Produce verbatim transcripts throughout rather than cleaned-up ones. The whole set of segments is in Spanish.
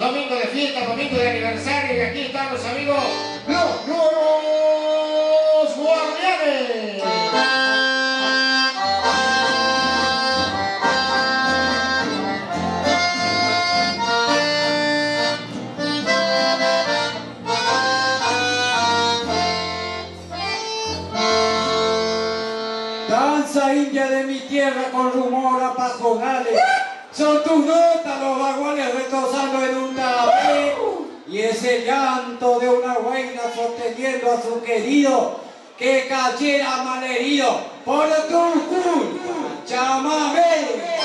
domingo de fiesta, domingo de aniversario, y aquí están los amigos, los nuevos guardianes. Danza india de mi tierra con rumor a pajonales. Son tus notas los baguales retozando en un tapé. Y ese llanto de una reina sosteniendo a su querido que cayera malherido por tu culpa. Chamamé.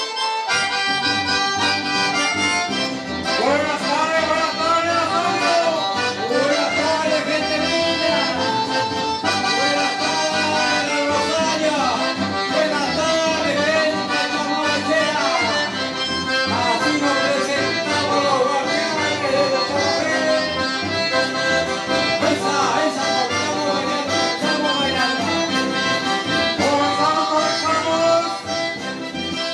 Buenas tardes, buenas tardes a todos. Buenas tardes, gente linda. Buenas tardes, Rosario. Buenas tardes, gente chamamechera. Así nos presentamos los guardianes de los Chamamé. Esa, esa, estamos bailando, estamos bailando. Comenzamos, comenzamos.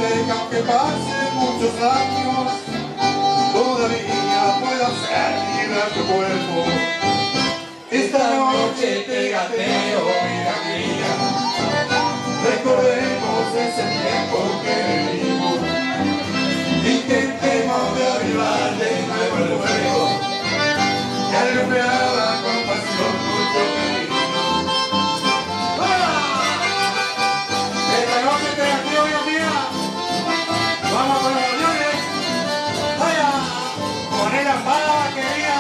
que aunque pasen muchos años, todavía puedo hacer vibrar tu cuerpo. Esta noche te gateo, vida mía. Recordemos ese tiempo que vivimos. Intentemos de avivar de nuevo el fuego que alumbraba con pasión nuestro camino. Esta noche te gateo, vida mía. Vamos con los aviones. ¡Vaya! Poné la espada, querida.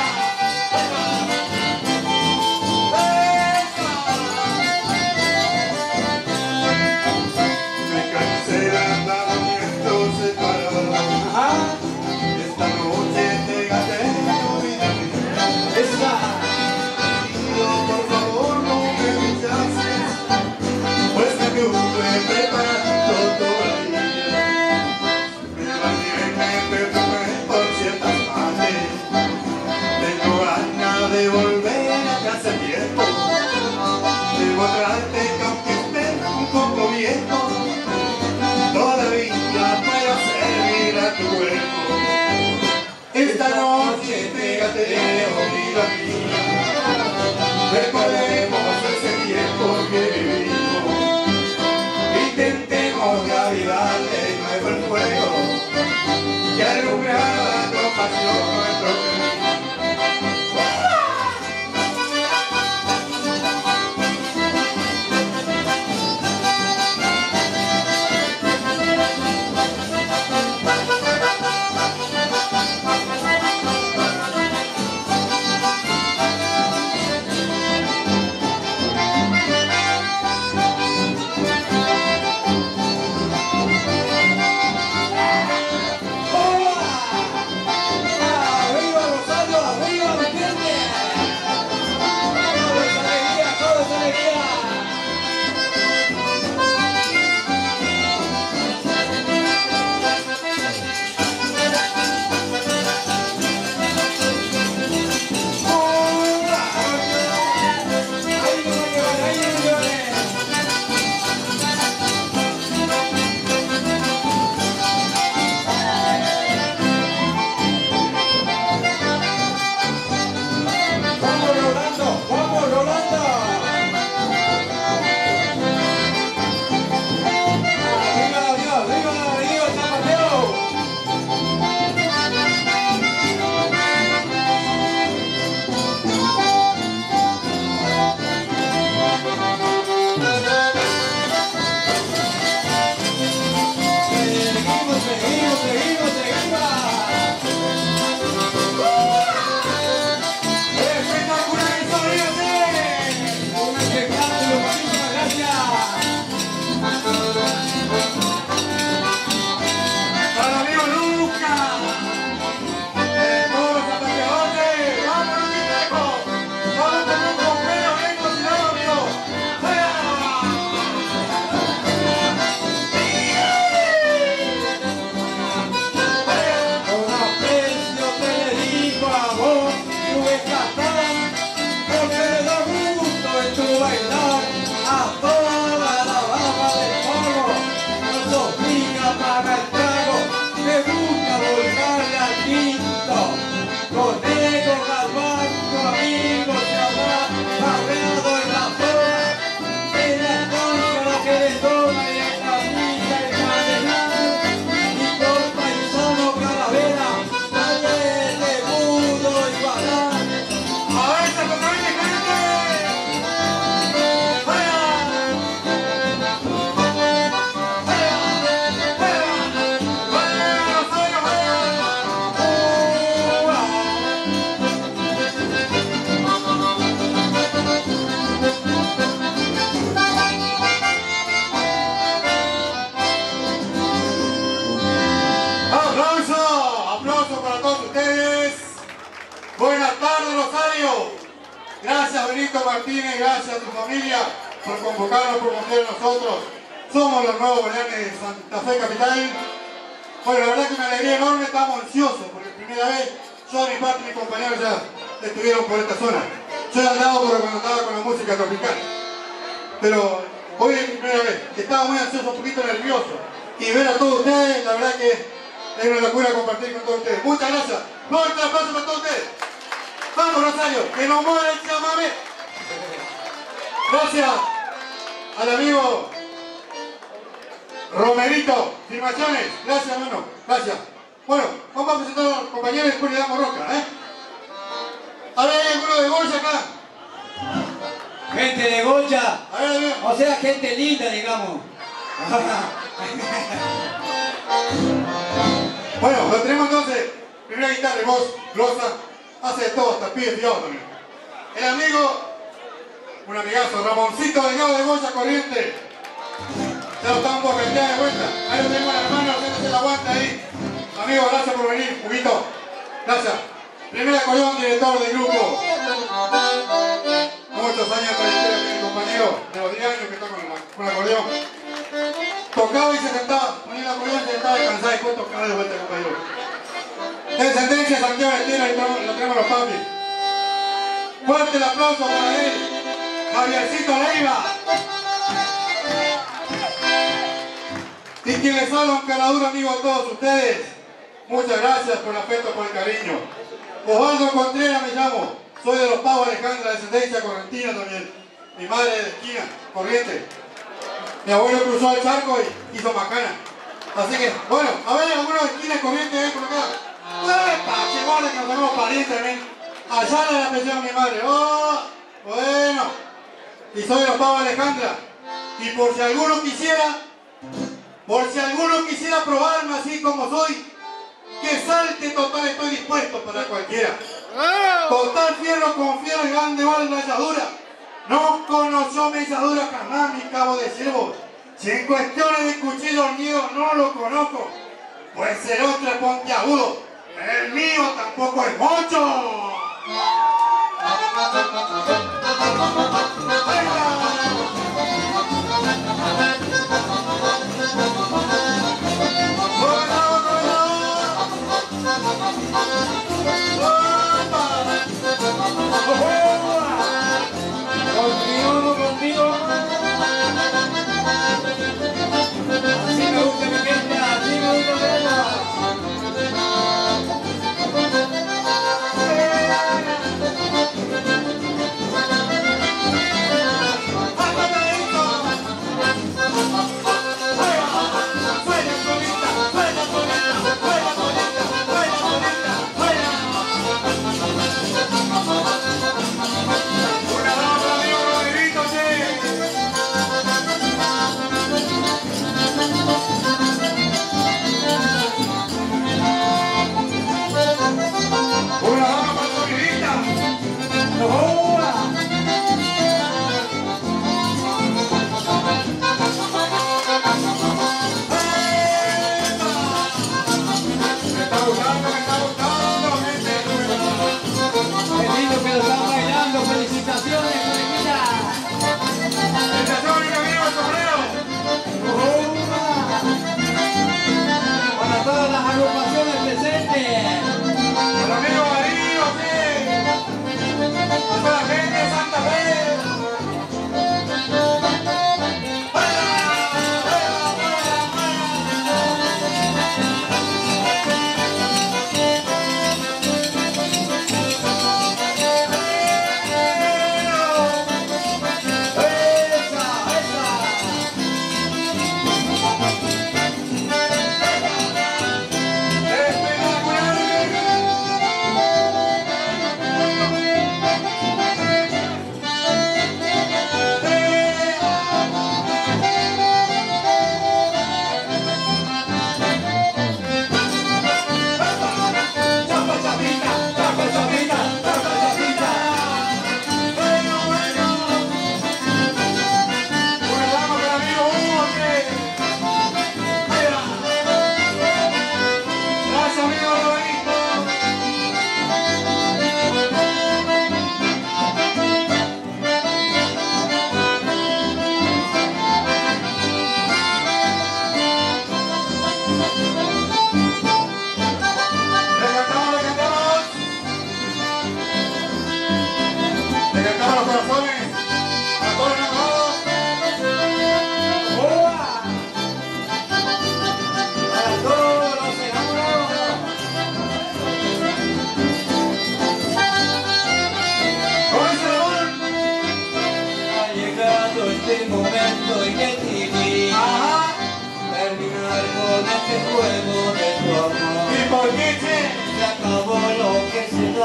Me cansé de andar viendo separados. Esta noche te gateo, vida mía. Pido por favor no me rechaces, pues me estuve preparando todo el día. Me bañé, me perfumé por ciertas partes. Tengo ganas de volver a casa a tiempo. Debo traerte que aunque esté un poco viejo, todavía puedo servir a tu cuerpo. Esta noche te gateo, vida mía. Recordemos ese tiempo que vivimos. Intentemos de avivar de nuevo el fuego que alumbraba con pasión nuestro camino. Gracias Benito Martínez, gracias a tu familia por convocarnos, por confiar en nosotros. Somos los nuevos Guardianes de Santa Fe Capital. Bueno, la verdad que me alegría enorme, estamos ansiosos porque primera vez yo, mi parte y mis compañeros ya estuvieron por esta zona. Yo he andado por cuando estaba con la música tropical. Pero hoy es mi primera vez, estaba muy ansioso, un poquito nervioso. y ver a todos ustedes, la verdad que es una locura compartir con todos ustedes. Muchas gracias. Fuerte aplauso para todos ustedes. Vamos, Rosario, que no muere el chamamé. Gracias al amigo Romerito, filmaciones. Gracias, hermano. Gracias. Bueno, vamos a presentar a los compañeros y después le damos roca, ¿eh? A ver, ¿hay alguno de Goya acá? Gente de Goya. A ver, a ver. O sea, gente linda, digamos. Bueno, lo tenemos entonces. Primera guitarra y voz, glosa. Hace de todo, hasta pide fiado también. El amigo, un amigazo, Ramoncito Delgado de Goya Corriente. Ya lo estamos por vender de vuelta. Ahí lo tenemos en la mano, haciéndose la guanta ahí. Amigo, gracias por venir, Juguito. Gracias. Primera Collón, director del grupo. Muchos años de trayectoria con mi compañero, de los diez años que está con, la, con el acordeón. Tocaba y se sentaba, ponía el acordeón y se sentaba descansado y después tocaba de vuelta, compañero. Descendencia Santiago de Tiro, lo tenemos los papis. Fuerte el aplauso para él, Javiercito Leiva. Y quien les habla, un caraduro amigo a todos ustedes. Muchas gracias por el afecto, por el cariño. Osvaldo Contreras me llamo. Soy de los Pavos Alejandra, descendencia correntina también. Mi madre de esquina, Corriente. Mi abuelo cruzó el charco y hizo macana. Así que, bueno, a ver, algunos de esquina Corriente, ven por acá. ¡Epa! ¡Qué guarda que nos tenemos parientes, ven! Allá la apellido mi madre. ¡Oh! Bueno. Y soy de los Pavos Alejandra. Y por si alguno quisiera, por si alguno quisiera probarme así como soy, que salte, total, estoy dispuesto para cualquiera. Total, fierro con fierro y grande vale la halladura. No conoció mi halladura jamás, mi cabo de ciervo. Si en cuestiones de cuchillo hornido no lo conozco, pues el otro es pontiagudo. El mío tampoco es mucho. Contigo, contigo. Así me gusta mi gente, así me gusta verla.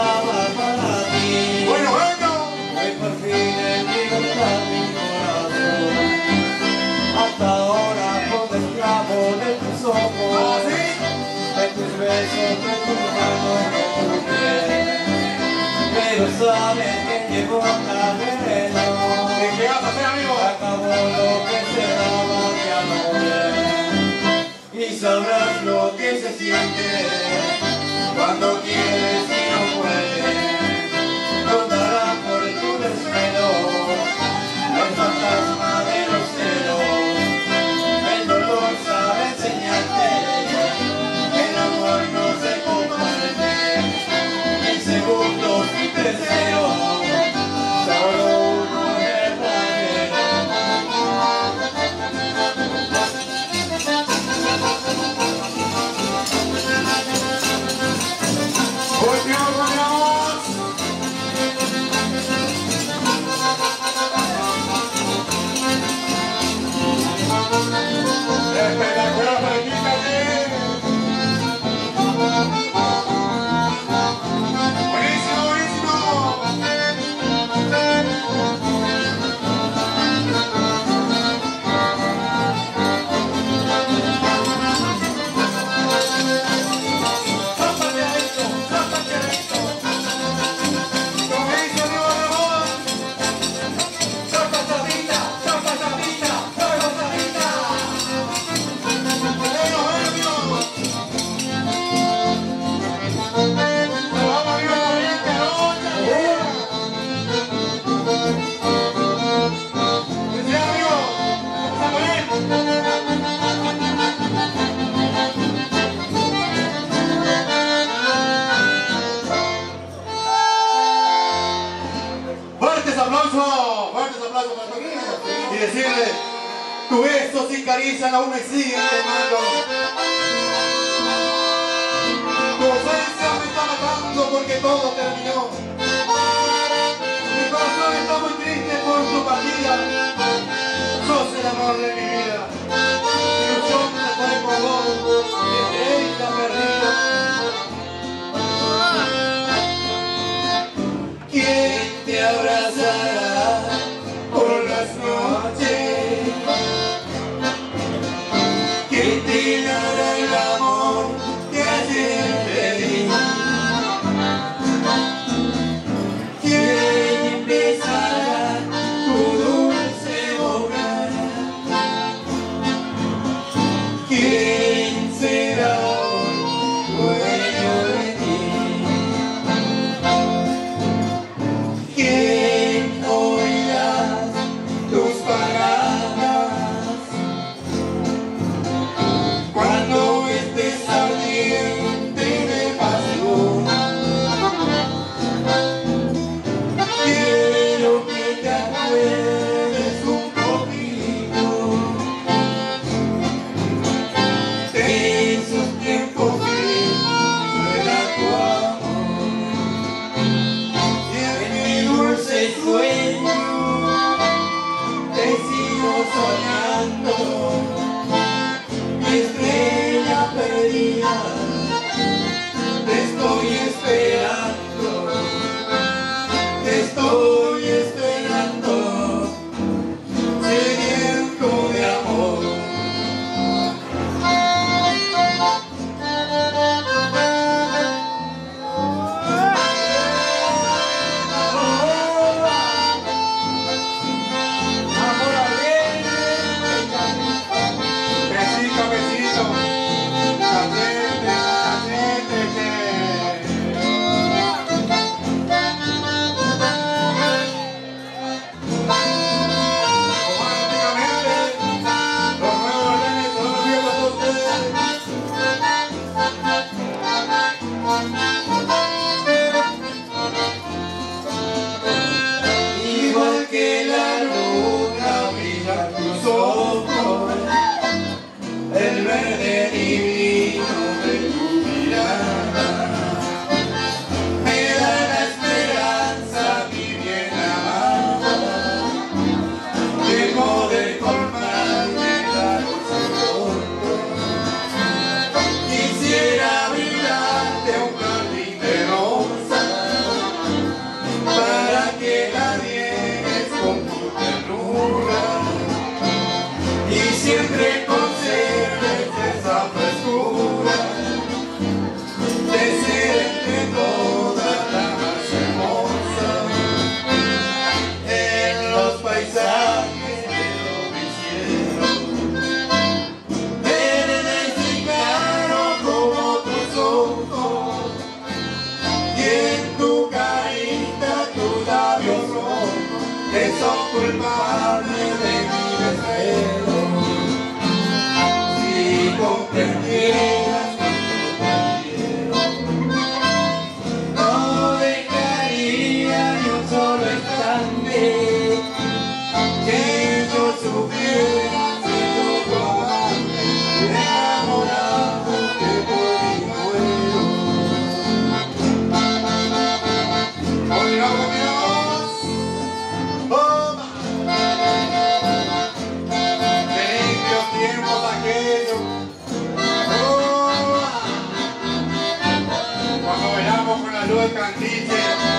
estaba para ti. Bueno, bueno. Hoy por fin en libertad mi corazón. Hasta ahora fue esclavo de tus ojos, ¿Sí? de tus besos, de tus manos, de tu piel. Pero sabes que llegó la veneno. ¿Y qué vas a hacer, amigo? Acabó lo que se daba ya no bien. Y sabrás lo que se siente cuando quieres y no puedes. Contará por tu desvelo el fantasma de los celos. El dolor sabe enseñarte que el amor no se comparte en segundos y terceros. Solo uno es verdadero. Continuamos, continuamos. Espectacular, felicítate. Buenísimo, buenísimo. ¡Zápate a esto! ¡Zápate a esto! Como dice amigo Ramón. ¡Zapa zapita! ¡Zapa zapita! ¡Zapa zapita! Bueno, bueno, amigo. Nos vamos, amigo, corriente, ¿no? Felicidades, amigo. ¿Estamos bien? Fuertes aplausos, fuertes aplausos para todos. Y decirle, tu beso sin caricia aún me sigue quemando. Tu ausencia me está matando porque todo terminó. Mi corazón está muy triste por tu partida. Sos el amor de mi vida. Mi ilusión me fue por vos, me creíste perdido. ¿Quién te abrazará por las noches? ¿Quién te dará el amor que ayer te di? ¿Quién empezará tu dulce obra? ¿Quién será hoy dueño de ti? ¿Quién oirás tus palabras cuando estés ardiente de pasión? Quiero que te acuerdes un poquito de esos tiempos que era tu amor. Y en mi dulce sueño te sigo soñando, mi estrella perdida, te estoy esperando, te estoy esperando, sediento de amor. que son culpables de mi desvelo. Si comprendieras cuánto te quiero, no dejaría ni un solo instante que yo sufriera siendo tu amante, enamorado que por mí muero. Oigamos, miramos, toma. Qué limpios tiempos aquellos. Toma. Cuando bailamos con la luz del candice.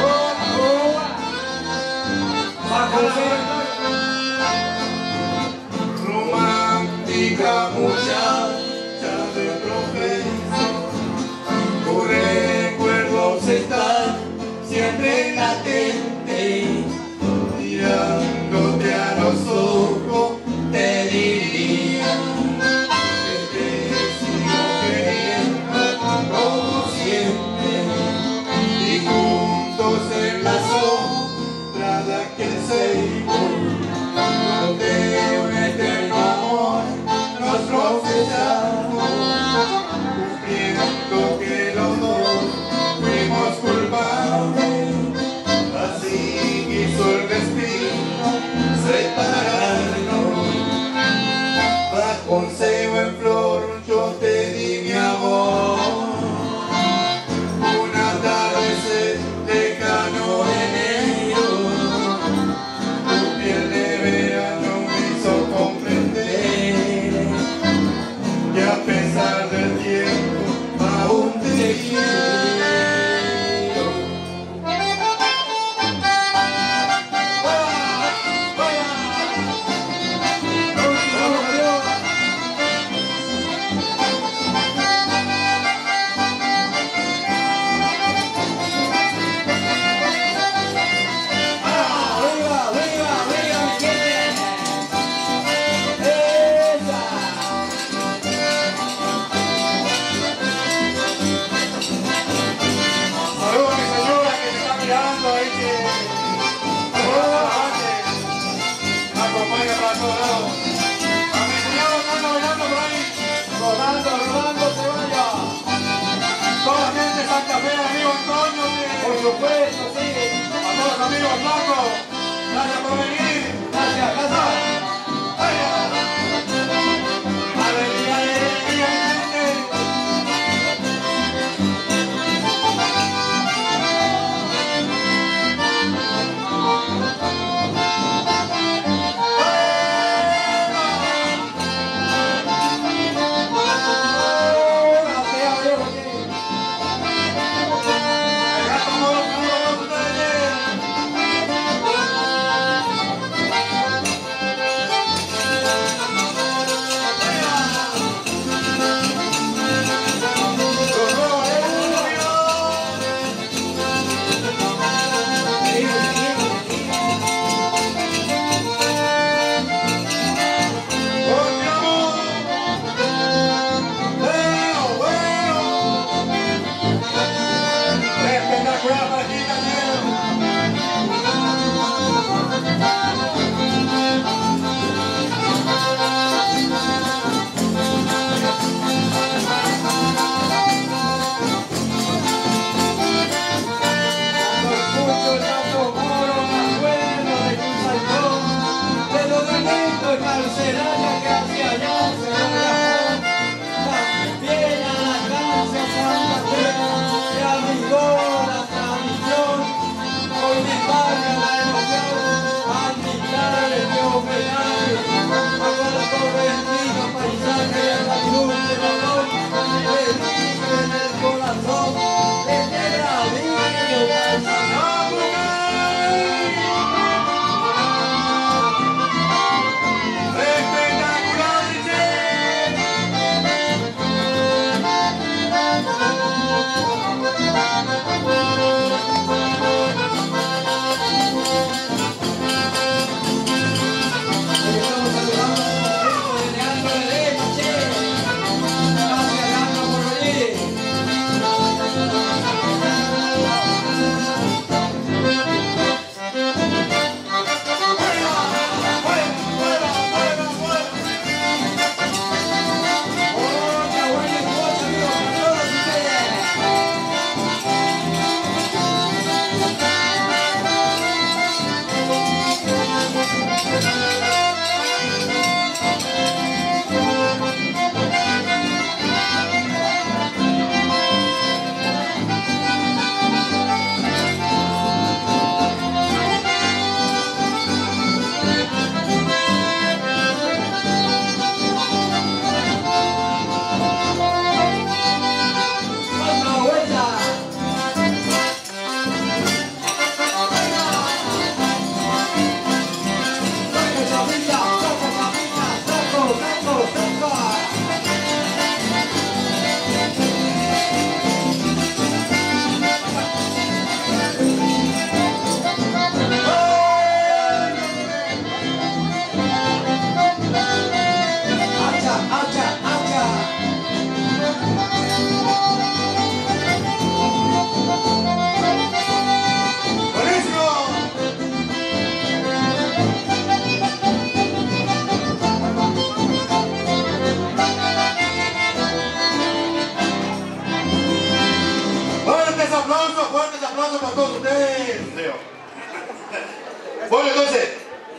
Romántica muchacha de profesión, tus recuerdos están siempre latentes, mirándote a los ojos te diría que te sigo queriendo como siempre, y juntos en la sombra de aquel ceibo donde un eterno amor nos profesamos, cumpliendo que los dos fuimos culpables. Así quiso el destino separarnos. Bajo un cebo en flor yo te di mi amor. Un atardecer lejano de enero, tu piel de verano me hizo comprender que a pesar del tiempo aún te quiero. Por supuesto, sí. A todos los amigos blancos, gracias por venir. Gracias, gracias. Alegría, alegría,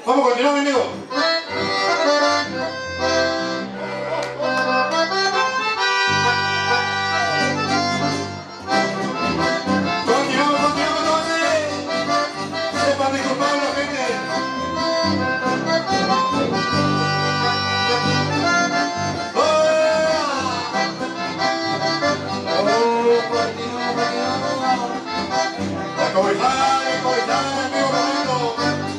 Vamos a continuar, mi amigo. Continuamos, continuamos, entonces. Sepan disculpar a la gente. La cobijada, la cobijada, mi amigo Rolando.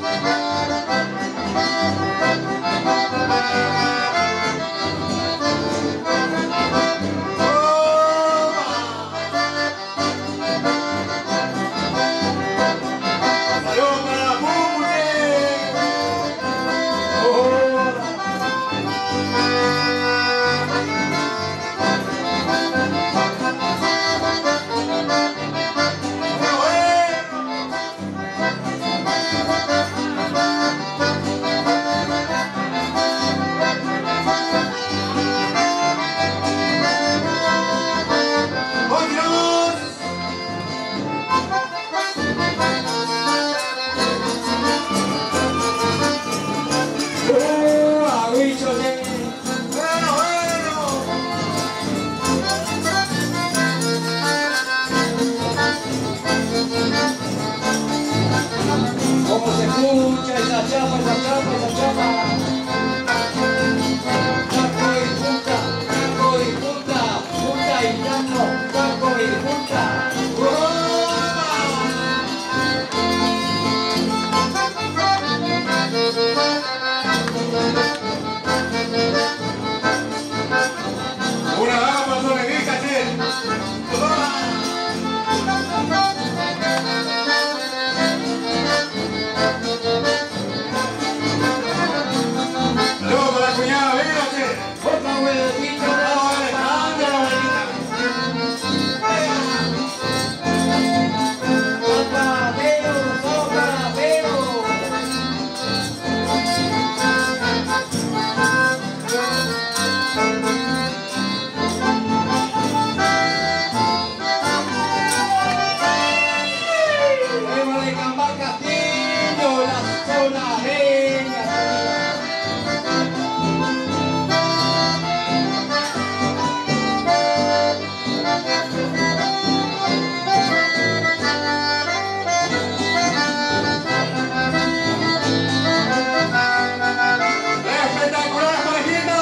Saludos para la Púpute. ¿Cómo se escucha esa chapa, esa chapa, esa chapa? Taco y punta, taco y punta, punta y llano, taco y punta. Una dama para su negrita, che. Saludos para la cuñada, venga, che. Otra huevecita de la Anda, la abuelita. Soplatero, soplatero. Eva de Cambal Castillo, la zona reña. Espectacular, parejita.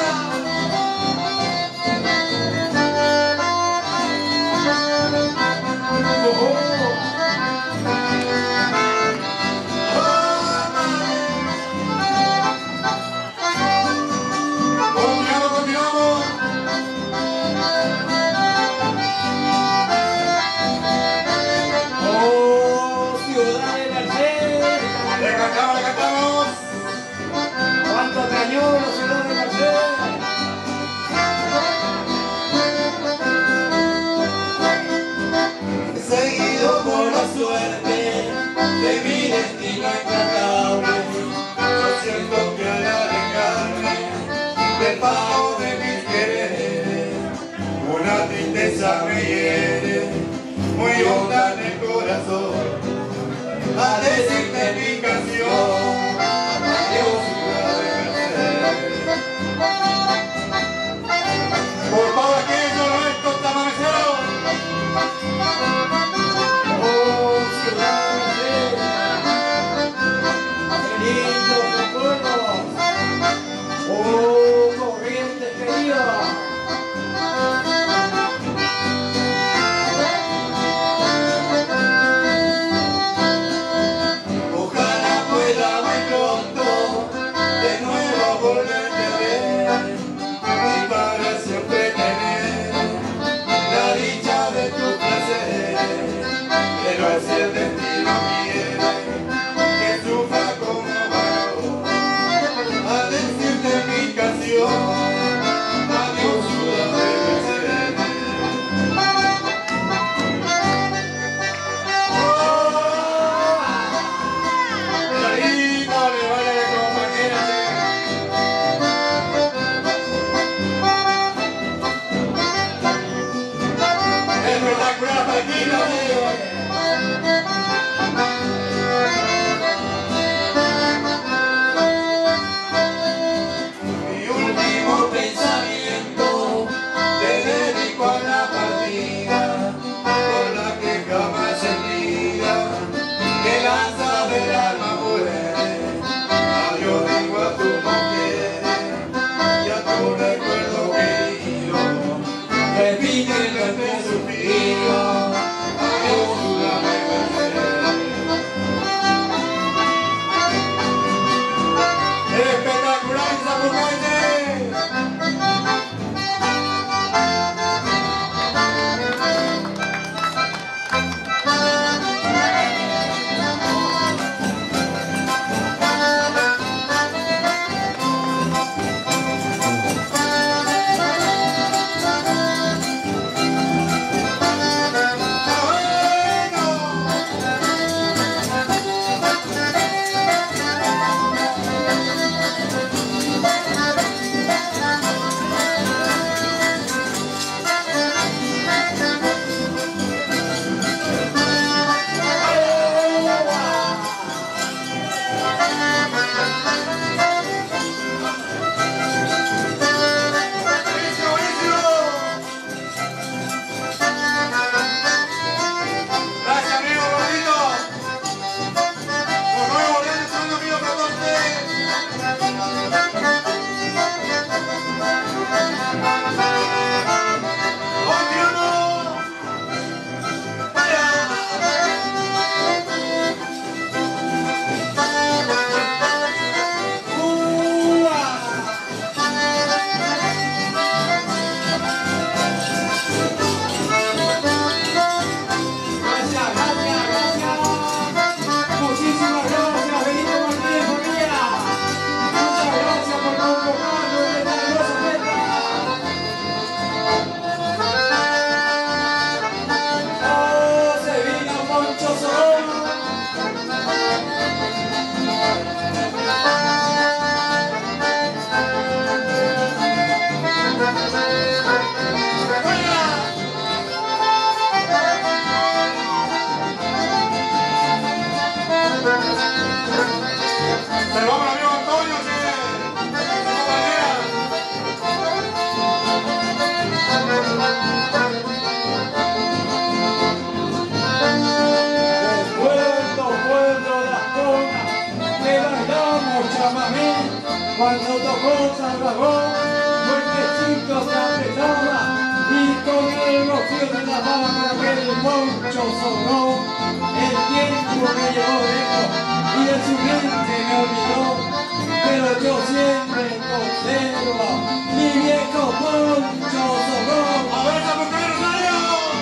chamamé, cuando tocó San Ramón, fuertecito se apretaba y con el rocío de la mano aquel poncho sonó. El tiempo me llevó lejos y de su mente me olvidó, pero yo siempre conservo mi viejo poncho sonó. ¡A ver, San Rosario!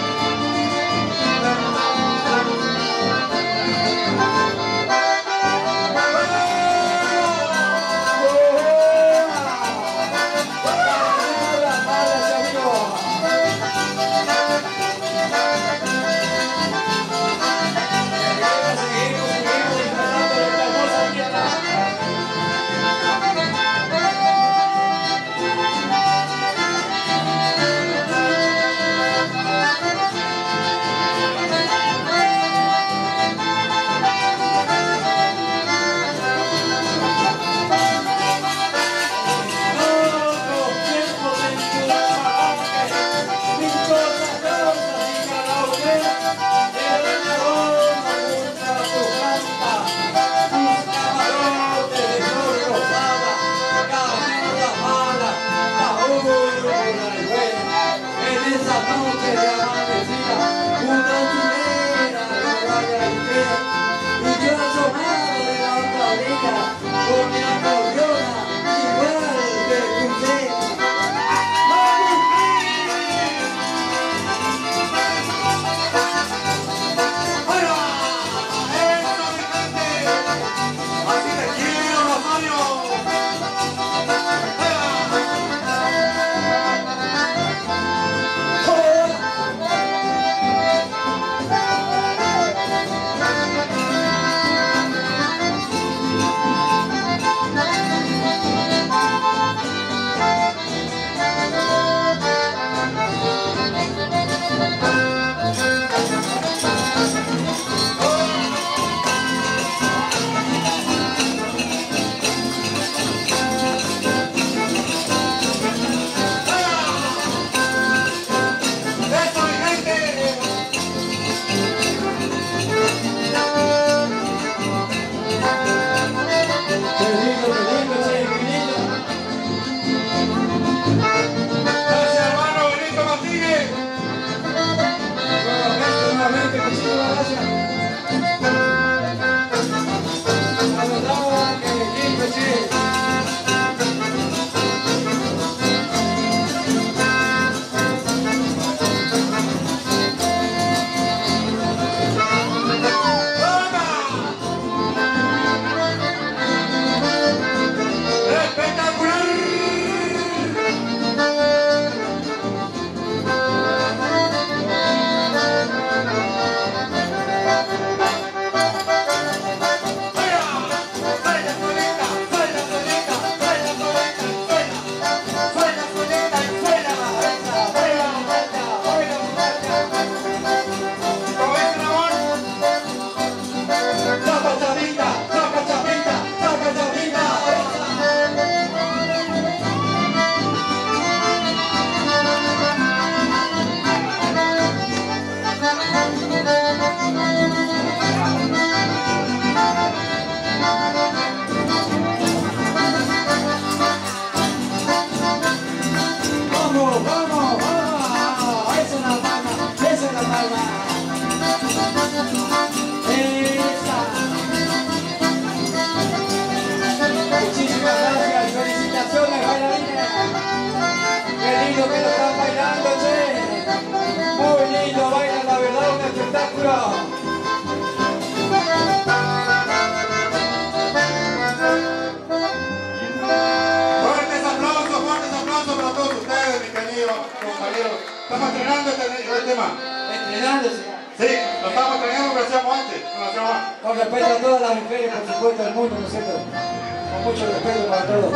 Estamos estrenando este, este tema. ¿Estrenándose? Sí, lo estamos estrenando, lo hacíamos antes, no lo hacíamos antes. Con respeto a todas las mujeres, por supuesto, del mundo, ¿no es cierto? Con mucho respeto para todos.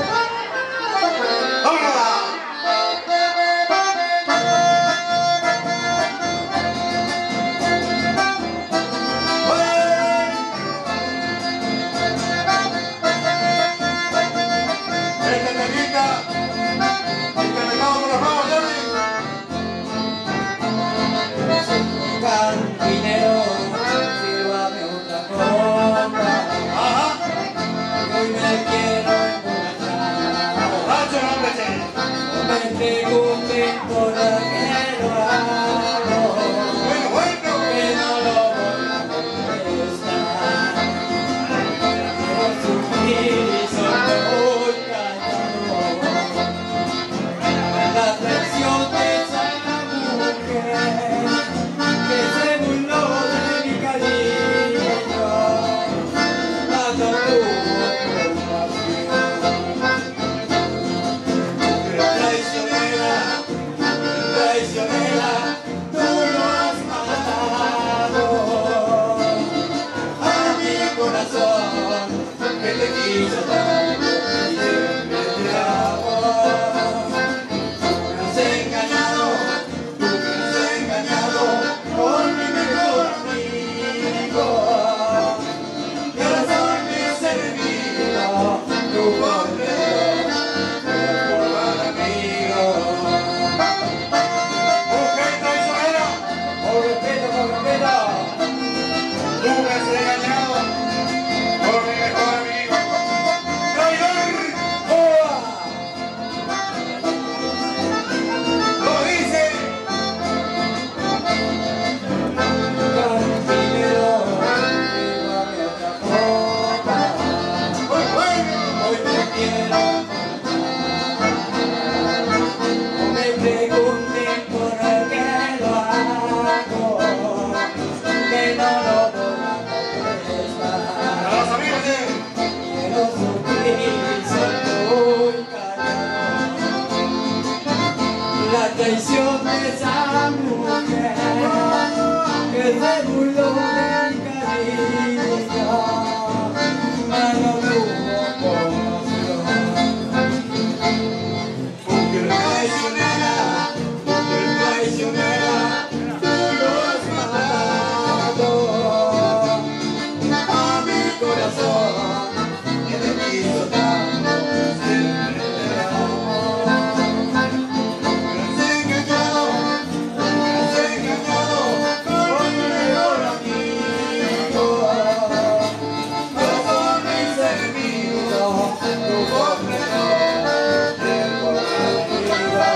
¡Vámonos! Cantinero, sírvame una copa. Hoy me quiero pregunten por qué lo hago, Bueno, bueno. que no lo voy a contestar. Quiero sufrir y soy muy callado. La traición de esa mujer que se burló de mi cariño cuando tuvo compasión. Traicionera, traicionera, tú lo has matado a mi corazón que te quiso tanto y siempre te amó. Me has engañado, tú me has engañado con mi mejor amigo. Y ahora soy mi servido, tu completo, mejor amigo. Mujer traicionera, Con respeto, con respeto. tú me has engañado por mi mejor amigo. ¡Traidor! ¡Oa! Lo dice. Cantinero, llévame a otra copa. Muy bueno. Hoy te quiero contar. No me pregunten por qué lo hago, que no lo voy a A contestar. los amigos de Quiero sufrir y ser muy callado. La traición de esa mujer que se burló de mi cariño, mas no tuvo compasión. mujer Traicionera, mujer traicionera, tú lo has matado a mi corazón que te quiso tanto, siempre te amó. Me has engañado, me has engañado con mi mejor amigo. Yo soy mi servido, tu completo, mejor amigo.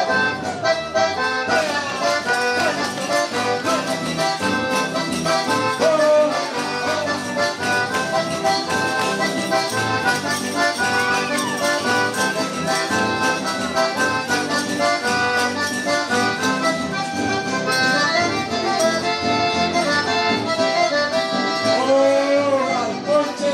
Oh, al ponche.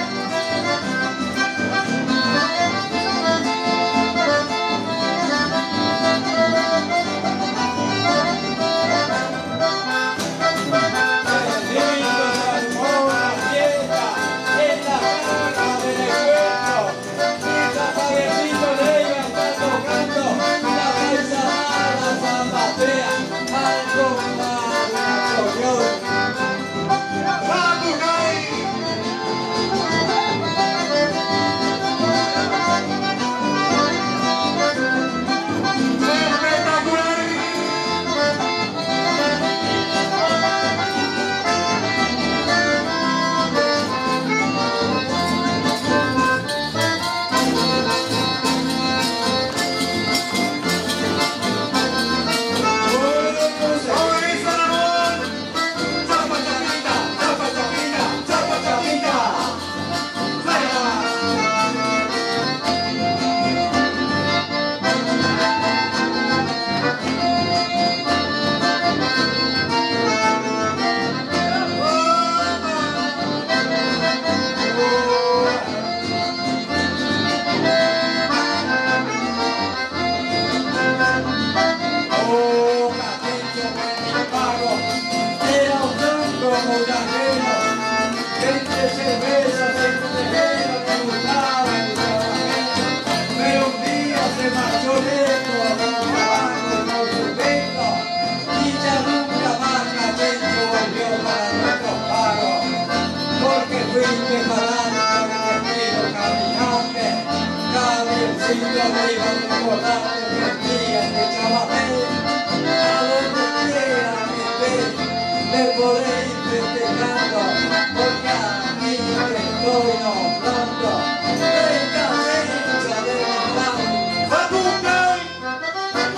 Me podéis festejando, porque aquí que estoy nombrando, venga, venga de mi lado.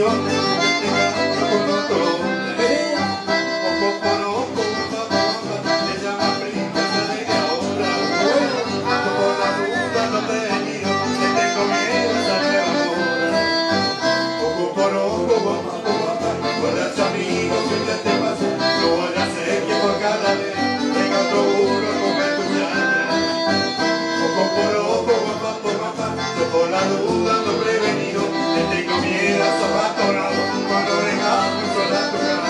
ilusiones te canto con otro. Ojo por ojo, papá, te llama princesa de ahora. Yo por la duda no te miro, que tengo miedo a salir ahora. Ojo por ojo, papá, papá, con los amigos que ya te pasan, no voy a hacer que por cada vez tenga otro uno a comer tu llana. Ojo por ojo, papá, papá, yo por la duda no prevenido, te tengo miedo a zapato dorado cuando dejamos sola tu cara.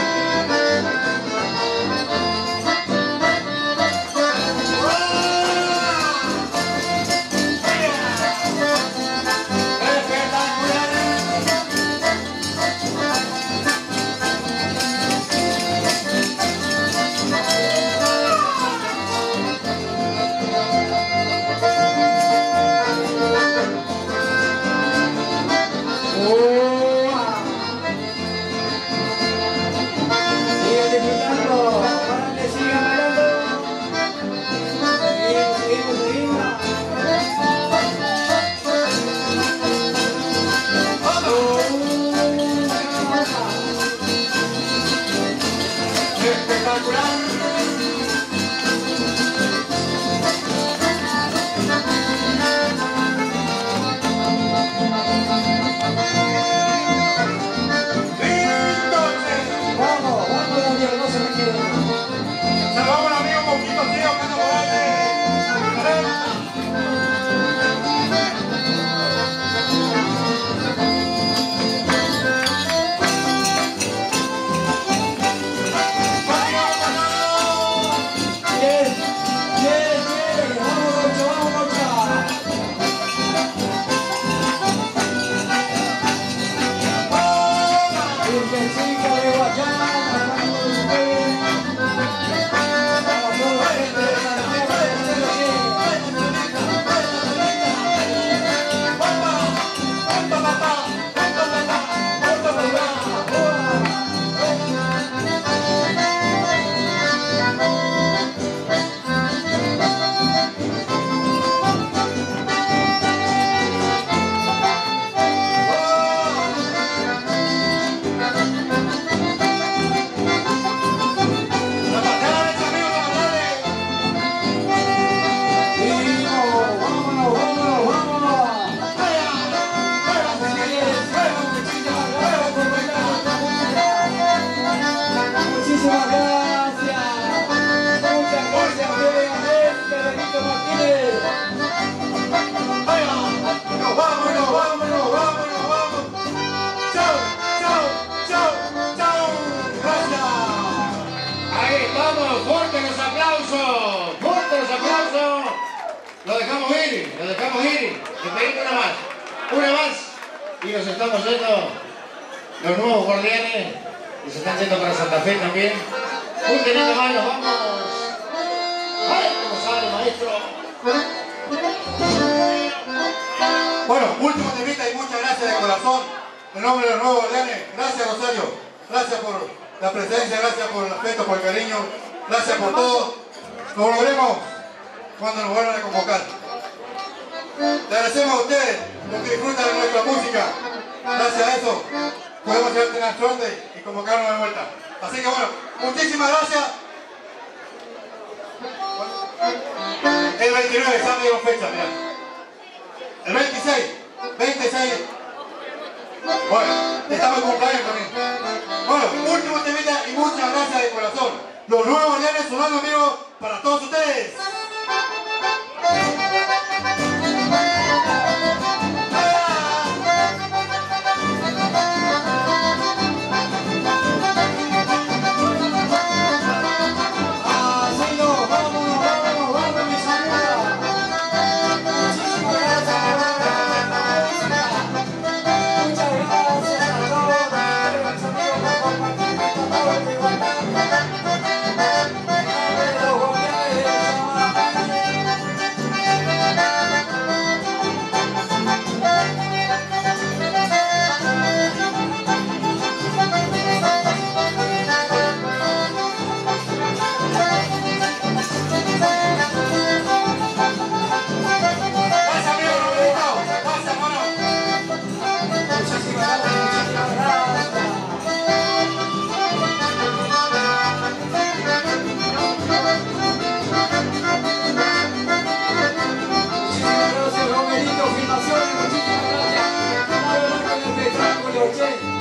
Sigue disfrutando, para que siga bailando. Seguimos, seguimos, seguimos. Espectacular. Vamos, vamos, Daniel, no se me quede. Saludamos al amigo Poquito Tío, que anda por ahí. Bien, bien, bien. Vamos, Rocha, vamos, Rocha. Virgencita de Guayana, vamos, bien. Vamos, toda la gente de Santiago de Chile. Vámonos, vámonos, vámonos, vámonos. Muchísimas gracias. Muchas gracias, obviamente, Benito Martínez. Vámonos, vámonos, vámonos, vámonos, vámonos. Chao, chao, chao, chao. Gracias. Ahí estamos, fuertes los aplausos, fuertes los aplausos. Lo dejamos ir, lo dejamos ir. Te pedimos una más, una más. Y nos estamos yendo los nuevos guardianes. Y se están yendo para Santa Fe también. Un temita más, nos vamos. ¡Ay, cómo sale, maestro! Bueno, último temita y muchas gracias de corazón. En nombre de los nuevos guardianes, gracias Rosario. Gracias por la presencia, gracias por el respeto, por el cariño. Gracias por todo. Nos volveremos cuando nos vuelvan a convocar. Le agradecemos a ustedes los que disfrutan de nuestra música. Gracias a eso podemos llevarte en la fronte y convocarnos de vuelta. Así que bueno, muchísimas gracias. El veintinueve, ya me dieron fecha, mirá. El veintiséis, veintiséis. Bueno, estamos en cumpleaños también. Bueno, último temita y muchas gracias de corazón. Los nuevos guardianes sonando en vivo para todos ustedes. Así nos vámonos, vámonos, vámonos, mis amigos. Muchísimas gracias por la música. Muchas gracias a todos mis amigos por compartir esta tarde de igualdad. Los guardianes de San che.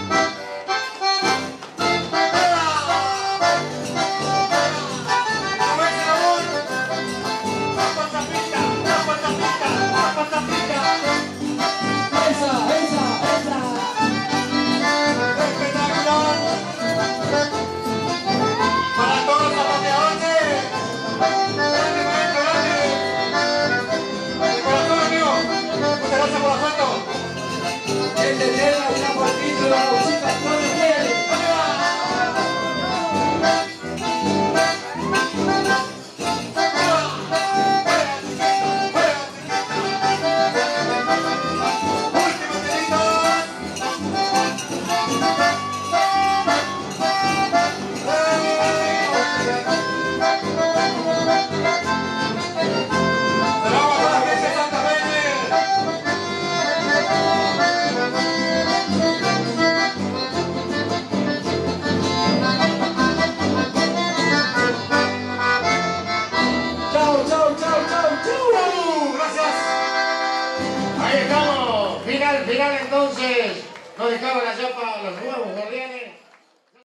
Final entonces, nos dejaban la chapa los nuevos guardianes.